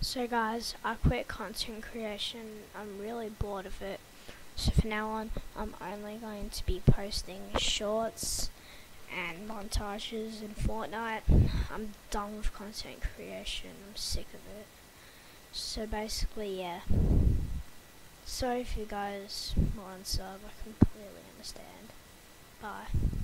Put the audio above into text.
So guys, I quit content creation. I'm really bored of it. So from now on, I'm only going to be posting shorts and montages in Fortnite. I'm done with content creation. I'm sick of it. So basically, yeah. Sorry if you guys were on sub. I completely understand. Bye.